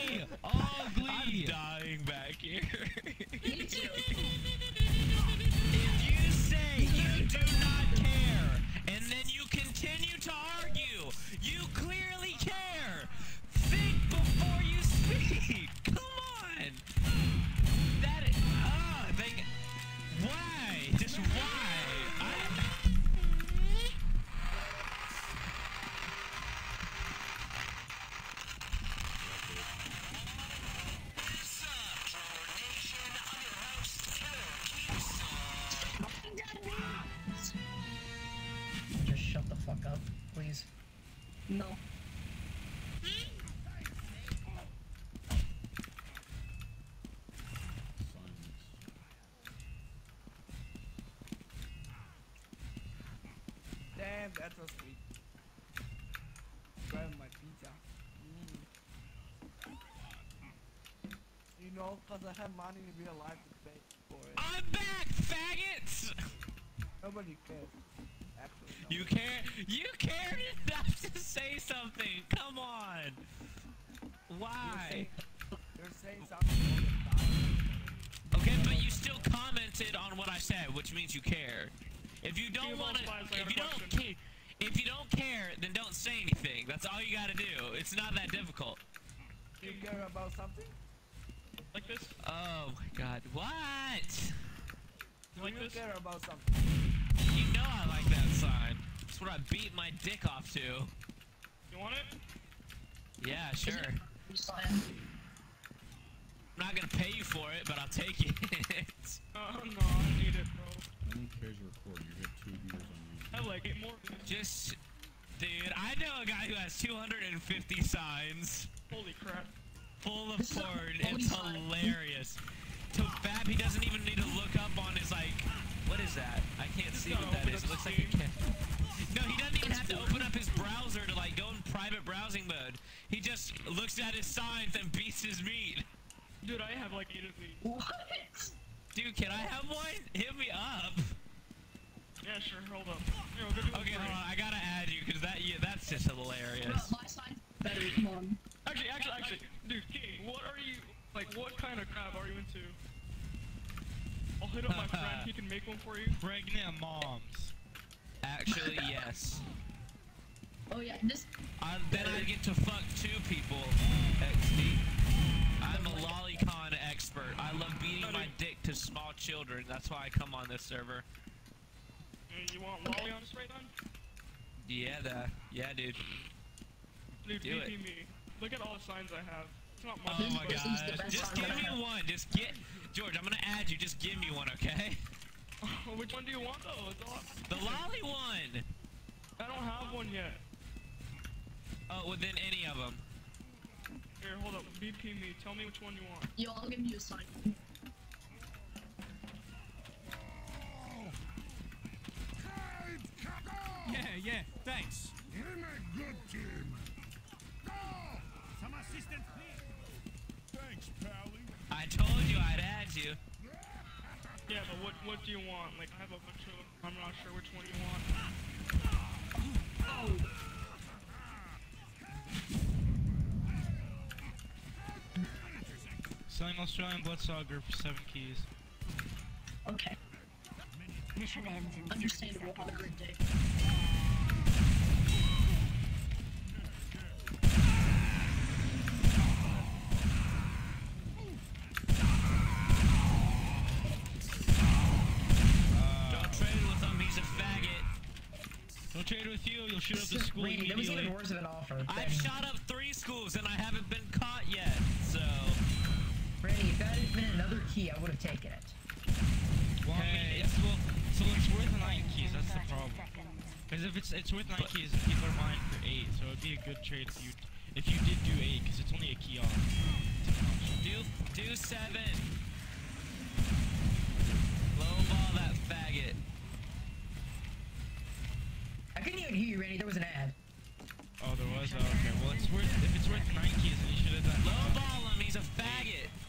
glee! All glee! I'm dying back here. Me too. If you say you do not care, and then you continue to argue, you clearly care. Think before you speak. Come on. That is, why? Just why? Just shut the fuck up, please. No. Damn, that was sweet. Grabbing my pizza. You know, cause I have money to be alive to pay for it. I'm back, faggots! Nobody cares. Actually, no. You cared enough to say something. Come on. Why? You're saying something all the time. Okay, but you still commented on what I said, which means you care. If you don't want to, if you don't care, then don't say anything. That's all you gotta do. It's not that difficult. You care about something? Like this? Oh my God! What? Like you this? care about something? You know I like that sign. That's what I beat my dick off to. You want it? Yeah, sure. Sign. I'm not gonna pay you for it, but I'll take it. Oh no, I need it, bro. No one cares you record. You hit 2 viewers on YouTube. I like it more. Just, dude, I know a guy who has 250 signs Holy crap. full of porn. It's hilarious. To Fab, he doesn't even need to look up on his, like, what is that? I can't see what that is. It looks like a cat. No, he doesn't even have to open up his browser to, like, go in private browsing mode. He just looks at his signs and beats his meat. Dude, I have like 8 of these. What? Dude, can I have one? Hit me up. Yeah, sure, hold up. Here, I'll give you one Okay, free. hold on. I gotta add you, because that's just hilarious. Bro, my sign's better. Come on. Actually, dude, King, what are you, like, what kind of crab are you into? I'll hit up my friend, he can make one for you. Pregnant moms. Actually, yes. Oh yeah, this. Then I get to fuck 2 people. XD. I'm a lolicon expert. I love beating my dick to small children. That's why I come on this server. You want lolly on spray then? Yeah, dude. Dude, Do DP it. me. Look at all the signs I have. It's not much. Oh my person's the gosh. best Just sign give I me have. one. Just get... George, I'm gonna add you. Just give me one, okay? Which one do you want though? It's all... The lolly one! I don't have one yet. Oh, well then any of them. Here, hold up. BP me. Tell me which one you want. Yo, I'll give you a sign. Yeah, thanks. You're in a good team. Go! Some assistance, please. Thanks, Pally. I told you I'd add you. Yeah, but what do you want? Like, I have a bunch of... I'm not sure which one you want. Selling Australian Bloodsucker for 7 keys. Okay. Mission ends in Understandable. Have a great day. Don't trade with him. He's a faggot. Don't trade with you, you'll shoot up the school Wait, that was immediately. even worse of an offer. I've shot up 3 schools and I haven't been caught yet, so... Randy, if that had been another key, I would have taken it. Well, I mean, so it's worth 9 keys, that's the problem. Because if it's worth 9 keys, people are buying for 8, so it'd be a good trade if you did do 8, because it's only a key off. Do 7. Lowball that faggot. I couldn't even hear you, Randy. There was an ad. Oh, there was? Oh, okay. Well, if it's worth 9 keys, then you should have done... Lowball him, he's a faggot.